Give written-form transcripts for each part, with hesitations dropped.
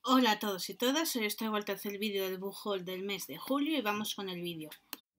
Hola a todos y todas, hoy os traigo el tercer vídeo del book haul del mes de julio y vamos con el vídeo.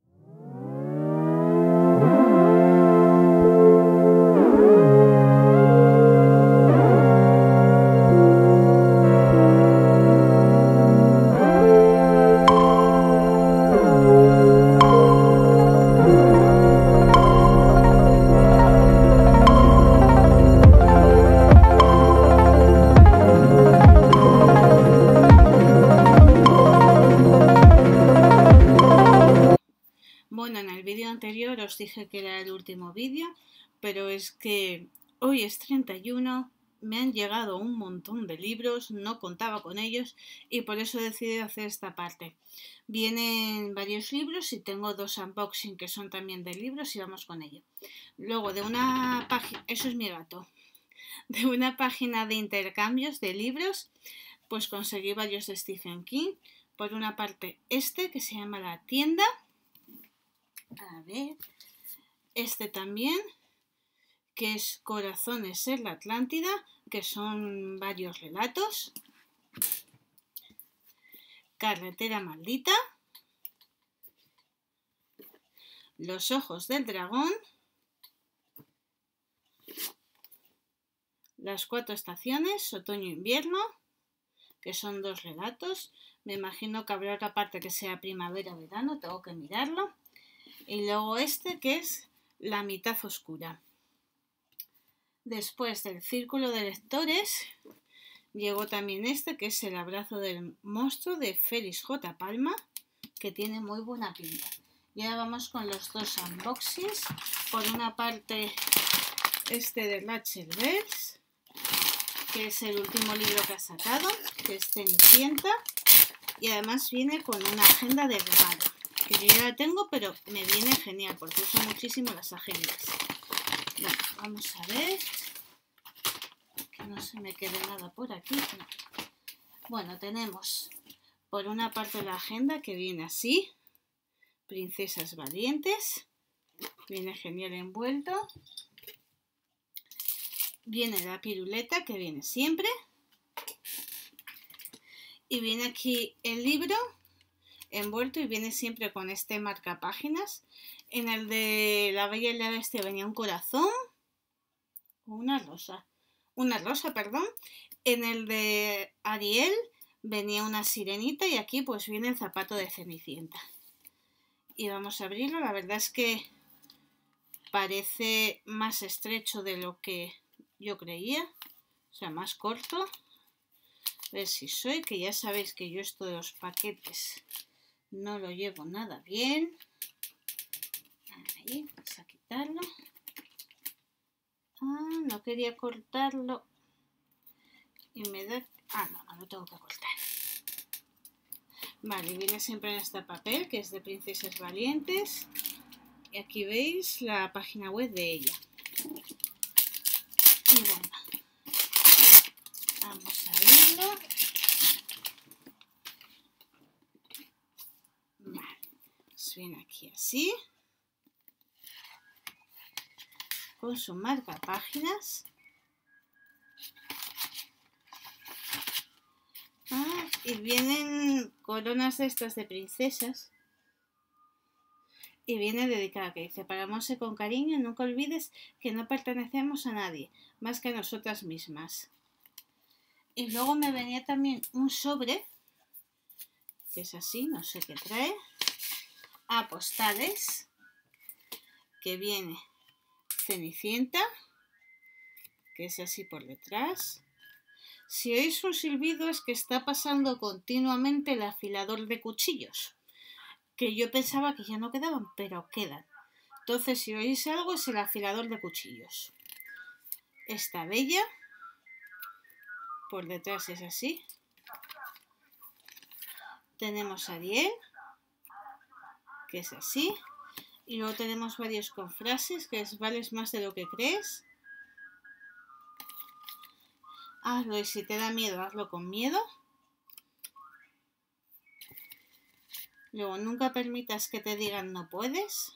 Bueno, en el vídeo anterior os dije que era el último vídeo, pero es que hoy es 31, me han llegado un montón de libros, no contaba con ellos y por eso he decidido hacer esta parte. Vienen varios libros y tengo dos unboxing que son también de libros y vamos con ello. Luego de una página, eso es mi gato, de una página de intercambios de libros, pues conseguí varios de Stephen King. Por una parte este que se llama La Tienda. A ver, este también, que es Corazones en la Atlántida, que son varios relatos. Carretera Maldita. Los Ojos del Dragón. Las Cuatro Estaciones, Otoño-Invierno, que son dos relatos. Me imagino que habrá otra parte que sea primavera-verano, tengo que mirarlo. Y luego este que es La Mitad Oscura. Después del Círculo de Lectores llegó también este que es El Abrazo del Monstruo de Félix J. Palma, que tiene muy buena pinta. Y ahora vamos con los dos unboxings. Por una parte este de Rachel Bells, que es el último libro que ha sacado, que es Cenicienta, y además viene con una agenda de regalo, que yo ya la tengo, pero me viene genial porque uso muchísimo las agendas. Bueno, vamos a ver que no se me quede nada por aquí. Bueno, tenemos por una parte la agenda que viene así, Princesas Valientes, viene genial envuelto. Viene la piruleta que viene siempre. Y viene aquí el libro envuelto y viene siempre con este marcapáginas. En el de La Bella y la Bestia venía un corazón. Una rosa, perdón. En el de Ariel venía una sirenita y aquí pues viene el zapato de Cenicienta. Y vamos a abrirlo. La verdad es que parece más estrecho de lo que yo creía. O sea, más corto. A ver si soy, que ya sabéis que yo esto de los paquetes no lo llevo nada bien. Ahí, vamos a quitarlo. Ah, no quería cortarlo. Y me da... Ah, no lo tengo que cortar. Vale, viene siempre en este papel, que es de Princesas Valientes. Y aquí veis la página web de ella. Y bueno, vamos a verlo. Vale, pues viene aquí así, con su marcapáginas. Ah, y vienen coronas de estas de princesas. Y viene dedicada, que dice: para amarse con cariño, nunca olvides que no pertenecemos a nadie, más que a nosotras mismas. Y luego me venía también un sobre, que es así, no sé qué trae, a postales, que viene Cenicienta, que es así por detrás. Si oís un silbido es que está pasando continuamente el afilador de cuchillos, que yo pensaba que ya no quedaban, pero quedan. Entonces, si oís algo, es el afilador de cuchillos. Esta Bella, por detrás es así. Tenemos a Ariel, que es así. Y luego tenemos varios con frases, que es: vales más de lo que crees. Hazlo y si te da miedo, hazlo con miedo. Luego, nunca permitas que te digan no puedes.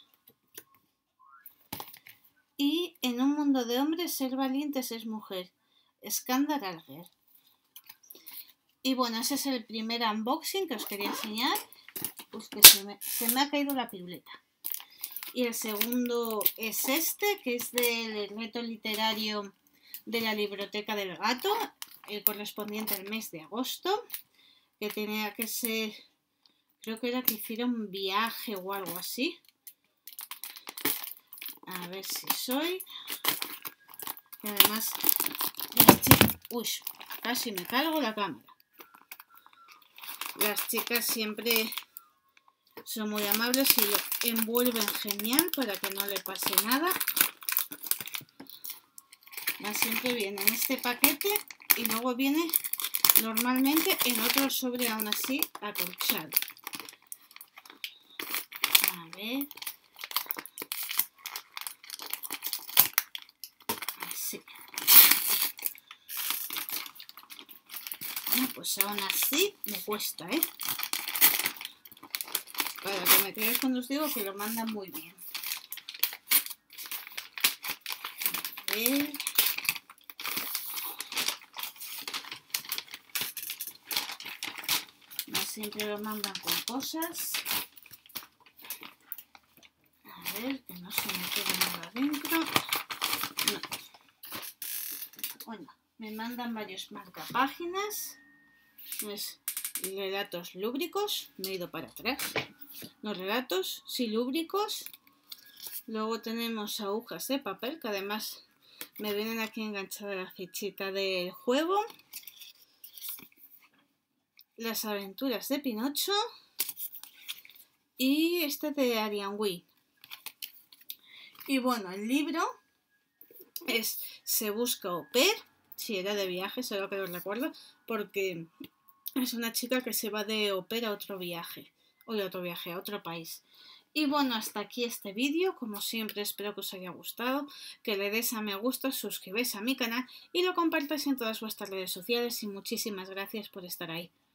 Y en un mundo de hombres, ser valientes es mujer. Skanda Galger. Y bueno, ese es el primer unboxing que os quería enseñar. Pues que se me ha caído la piruleta. Y el segundo es este, que es del reto literario de la Biblioteca del Gato, el correspondiente al mes de agosto, que tenía que ser, creo que era que hicieron un viaje o algo así. A ver si soy. Y además, uy, casi me cargo la cámara. Las chicas siempre son muy amables y lo envuelven genial para que no le pase nada. Siempre viene en este paquete y luego viene normalmente en otro sobre aún así acolchado. A ver. Así. Bueno, pues aún así me cuesta, ¿eh? Para que me creáis cuando os digo que lo mandan muy bien. A ver. Siempre lo mandan con cosas. A ver, que no se me quede nada dentro. No. Bueno, me mandan varios marcapáginas. Pues, relatos lúbricos. Me he ido para atrás. Los relatos, sí, lúbricos. Luego tenemos agujas de papel, que además me vienen aquí enganchada la fichita del juego. Las aventuras de Pinocho y este de Ariane Wii. Y bueno, el libro es Se busca au pair, si era de viaje, solo que lo recuerdo, porque es una chica que se va de au pair a otro viaje, a otro país. Y bueno, hasta aquí este vídeo. Como siempre, espero que os haya gustado, que le des a me gusta, suscribáis a mi canal y lo compartáis en todas vuestras redes sociales y muchísimas gracias por estar ahí.